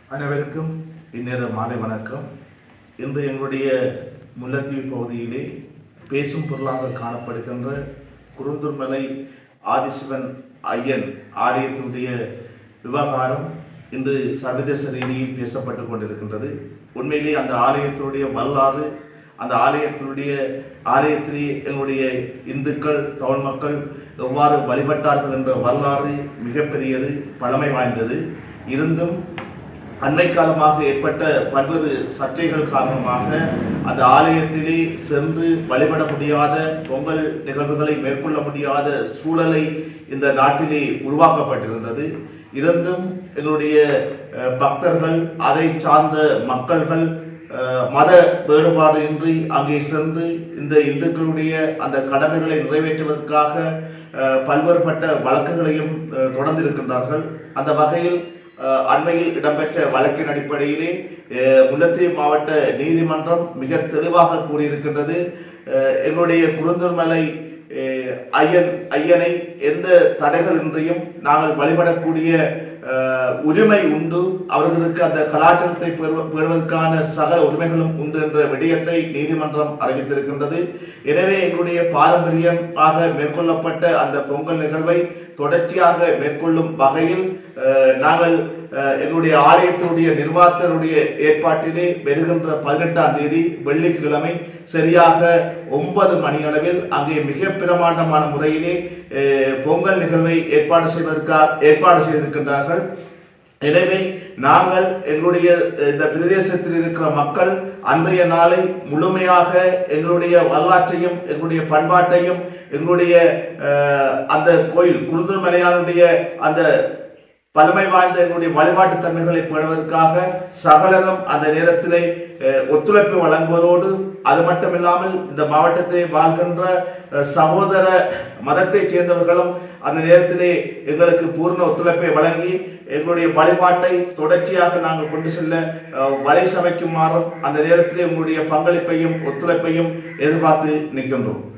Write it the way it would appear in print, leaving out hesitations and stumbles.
அனைவருக்கும் இந்நேர மாலை வணக்கம். இன்று எங்களுடைய முல்லைத்தீவு பகுதியிலே பேசும் பொருளாக காணப்படுகின்ற குருந்தூர்மலை ஆதிசிவன் ஐயன் ஆலயத்தினுடைய விவகாரம் இன்று சர்வதேச ரீதியில் பேசப்பட்டு கொண்டிருக்கின்றது. உண்மையிலே அந்த ஆலயத்தினுடைய வரலாறு, அந்த ஆலயத்திலே எங்களுடைய இந்துக்கள் தமிழ் மக்கள் எவ்வாறு வழிபட்டார்கள் என்ற வரலாறு மிகப்பெரியது, பழமை வாய்ந்தது. இருந்தும் அண்மை காலமாக ஏற்பட்ட பல்வேறு சர்ச்சைகள் காரணமாக அந்த ஆலயத்திலே சென்று வழிபட முடியாத, பொங்கல் நிகழ்வுகளை மேற்கொள்ள முடியாத சூழலை இந்த நாட்டிலே உருவாக்கப்பட்டிருந்தது. இருந்தும் எங்களுடைய பக்தர்கள், அதை சார்ந்த மக்கள்கள் மத வேறுபாடு இன்றி அங்கே சென்று இந்த இந்துக்களுடைய அந்த கடமைகளை நிறைவேற்றுவதற்காக பல்வேறுபட்ட வழக்குகளையும் தொடர்ந்திருக்கின்றார்கள். அந்த வகையில் அண்மையில் இடம்பெற்ற வழக்கின் அடிப்படையிலே முல்லைத்தீவு மாவட்ட நீதிமன்றம் மிக தெளிவாக கூறியிருக்கின்றது. எங்களுடைய குருந்தூர்மலை ஐயனை எந்த தடைகள் இன்றியும் நாங்கள் வழிபடக்கூடிய உரிமை உண்டு, அவர்களுக்கு அந்த கலாச்சாரத்தை பெறுவதற்கான சகல உரிமைகளும் உண்டு என்ற விடயத்தை நீதிமன்றம் அறிவித்திருக்கின்றது. எனவே எங்களுடைய பாரம்பரியமாக மேற்கொள்ளப்பட்ட அந்த பொங்கல் நிகழ்வை தொடர்ச்சியாக மேற்கொள்ளும் வகையில் நாங்கள் எங்களுடைய ஆலயத்தினுடைய நிர்வாகத்தினுடைய ஏற்பாட்டிலே வருகின்ற 18ஆம் தேதி வெள்ளிக்கிழமை சரியாக 9 மணி அளவில் அங்கே மிக பிரமாண்டமான முறையிலே பொங்கல் நிகழ்வை ஏற்பாடு செய்திருக்கின்றார்கள். எனவே நாங்கள் எங்களுடைய இந்த பிரதேசத்தில் இருக்கிற மக்கள் அன்றைய நாளை முழுமையாக எங்களுடைய வரலாற்றையும் எங்களுடைய பண்பாட்டையும் எங்களுடைய அந்த கோயில் குருந்தூர்மலையானுடைய அந்த பழமை வாய்ந்த எங்களுடைய வழிபாட்டு தன்மைகளை பெறுவதற்காக சகலரும் அந்த நேரத்திலே ஒத்துழைப்பு வழங்குவதோடு, அது மட்டுமில்லாமல் இந்த மாவட்டத்தை வாழ்கின்ற சகோதர மதத்தை சேர்ந்தவர்களும் அந்த நேரத்திலே எங்களுக்கு பூர்ண ஒத்துழைப்பை வழங்கி எங்களுடைய வழிபாட்டை தொடர்ச்சியாக நாங்கள் கொண்டு செல்ல வழி சமைக்குமாறும் அந்த நேரத்திலே உங்களுடைய பங்களிப்பையும் ஒத்துழைப்பையும் எதிர்பார்த்து நிற்கின்றோம்.